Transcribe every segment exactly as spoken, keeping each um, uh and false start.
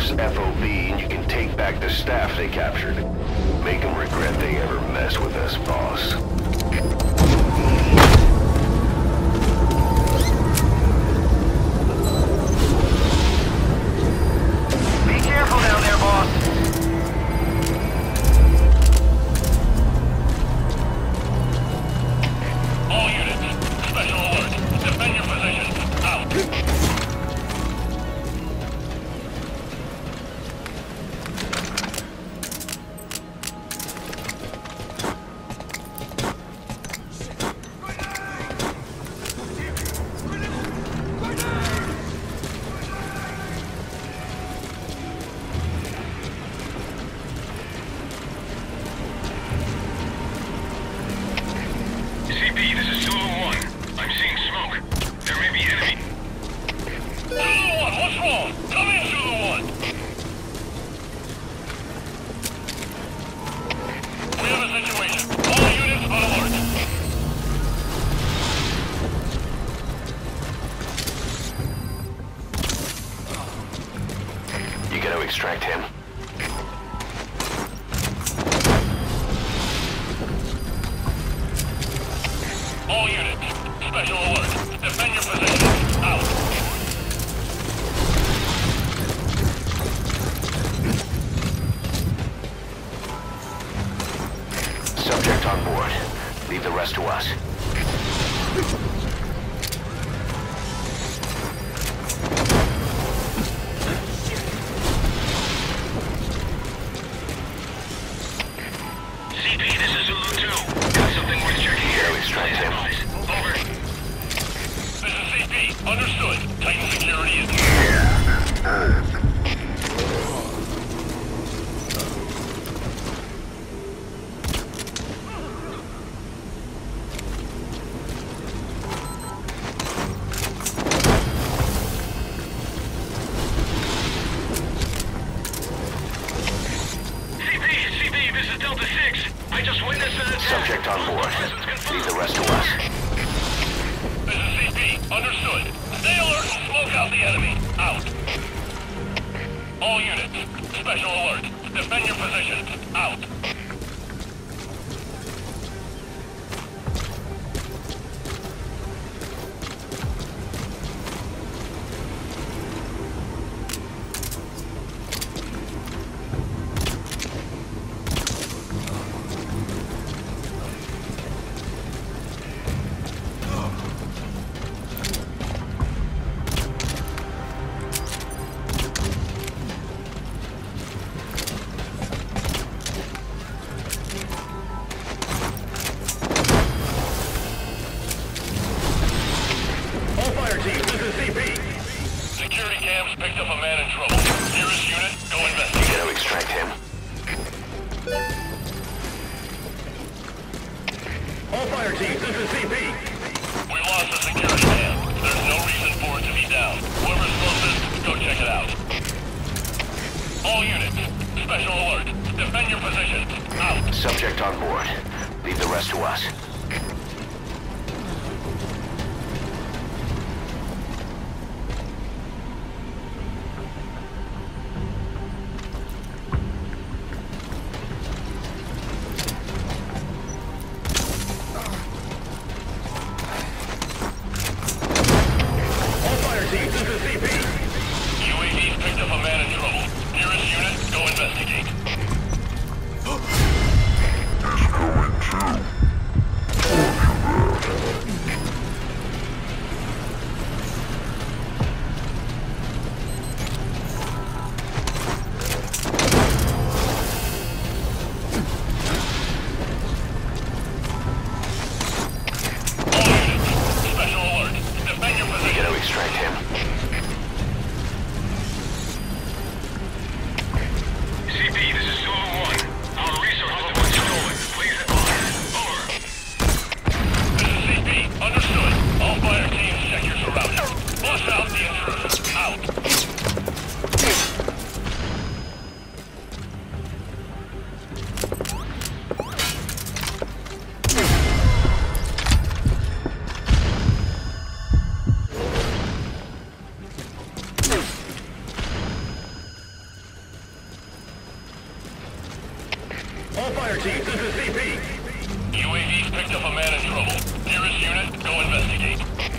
Sheriff's F O B and you can take back the staff they captured. Make them regret they ever messed with us, boss. Be careful down there, boss. All units, special alert. Defend your positions. Out. C P, this is Zulu one. I'm seeing smoke. There may be enemy. Zulu one, what's wrong? Come in, Zulu one. We have a situation. All units on alert. You gotta extract him. All units, special alert. Defend your positions. Out. Subject on board. Leave the rest to us. C P, this is Zulu two. Got something worth checking here. Gotta extract him. Over. This is C P. Understood. Titan security is... C P, C P, this is Delta six. I just witnessed an attack. Subject on board. Leave the rest to us. This is C P. Understood. Stay alert and smoke out the enemy. Out. All units, special alert. Defend your positions. Out. All fire teams, this is C P. Security cams picked up a man in trouble. Nearest unit, go You investigate. gotta extract him. All fire teams, this is C P. We lost the security cam. There's no reason for it to be down. Whoever's closest, go check it out. All units, special alert. Defend your positions. Out. Subject on board. Leave the rest to us. All fire teams, this is C P. U A V's picked up a man in trouble. Nearest unit, go investigate. All fire teams, this is C P. U A V's picked up a man in trouble. Nearest unit, go investigate.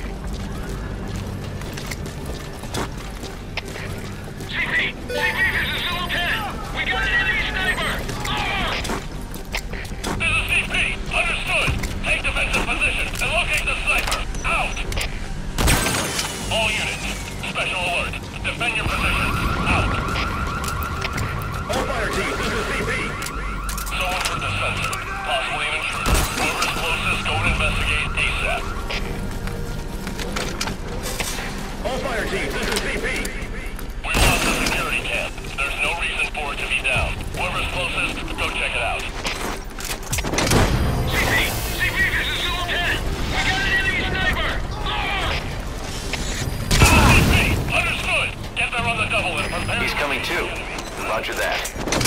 C P! C P, this is Zulu ten! We got an enemy sniper! Over! This is C P. Understood. Take defensive position and locate the sniper. Out. All units, special alert. Defend your position. Out. All fire teams, this is C P. Someone for the sensor. Possibly an intruder. Whoever's closest, go and investigate ASAP. All fire teams, this is C P. We lost the security camp. There's no reason for it to be down. Whoever's closest, go check it out. C P! C P, this is Zulu ten! We got an enemy sniper! Over! C P, understood. Get there on the double and prepare. He's coming too. Roger that.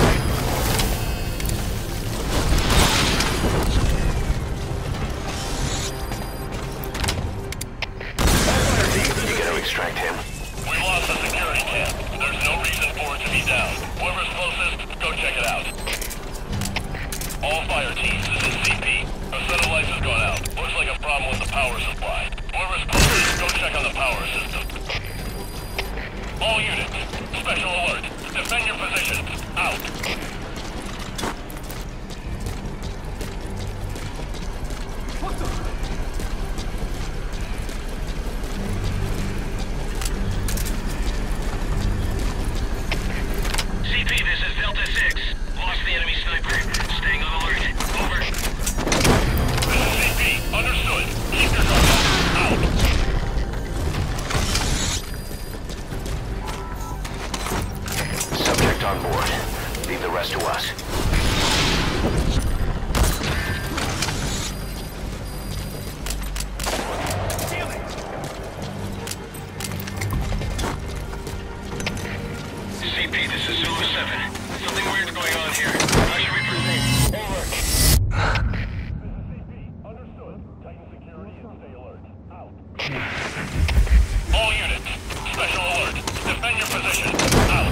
You gotta extract him. We lost the security camp. There's no reason for it to be down. Whoever's closest, go check it out. All fire teams, this is C P. Our set of lights has gone out. Looks like a problem with the power supply. Whoever's closest, go check on the power system. All units, special alert. Defend your positions. Out. C P, this is Delta six. Lost the enemy sniper. Staying on alert. Over. This is C P. Understood. Keep your guard up. Out. Subject on board. Leave the rest to us. C P, this is Zulu seven. Something weird's going on here. How should we proceed? Over. Understood. Tighten security and stay alert. Out. All units, special alert. Defend your position. Out.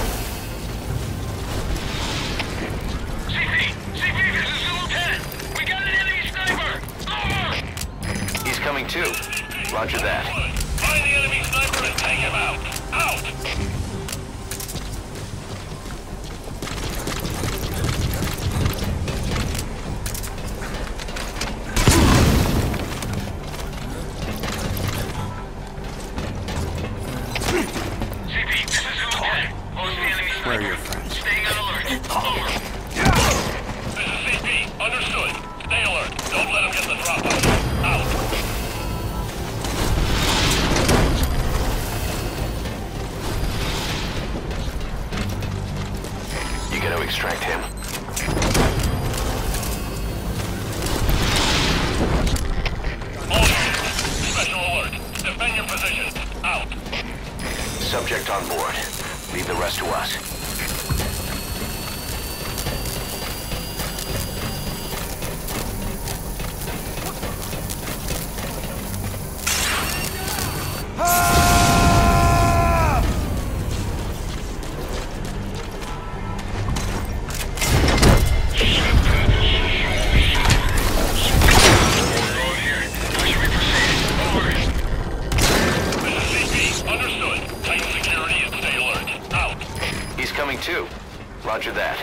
C P! C P, this is Zulu ten! We got an enemy sniper! Over! He's coming too. Roger that. Find the enemy sniper and take him out. Out. C P, this is Zulu ten. Lost the enemy sniper. Where are your friends? Staying on alert. Over. This is C P. Understood. Stay alert. Don't let him get the drop on you. Out. You gotta extract him. All units, special alert. Defend your positions. Out. Subject on board. Leave the rest to us. This is C P. Understood. Tighten security and stay alert. Out. He's coming too. Roger that.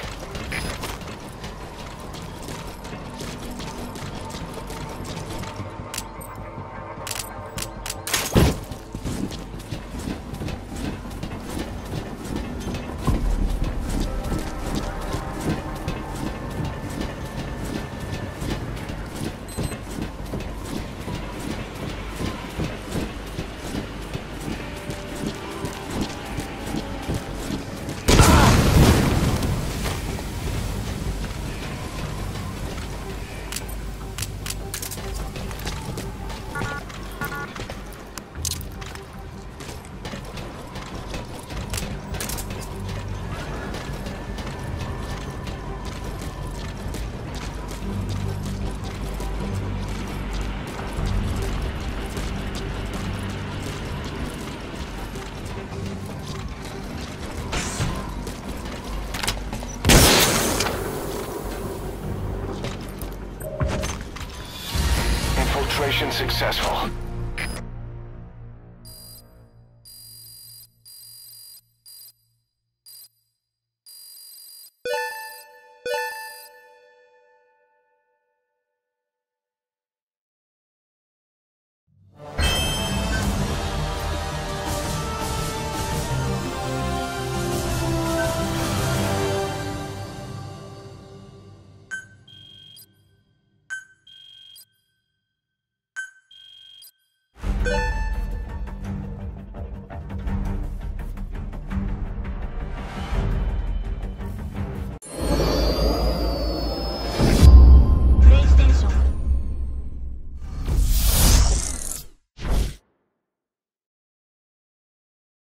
Infiltration successful.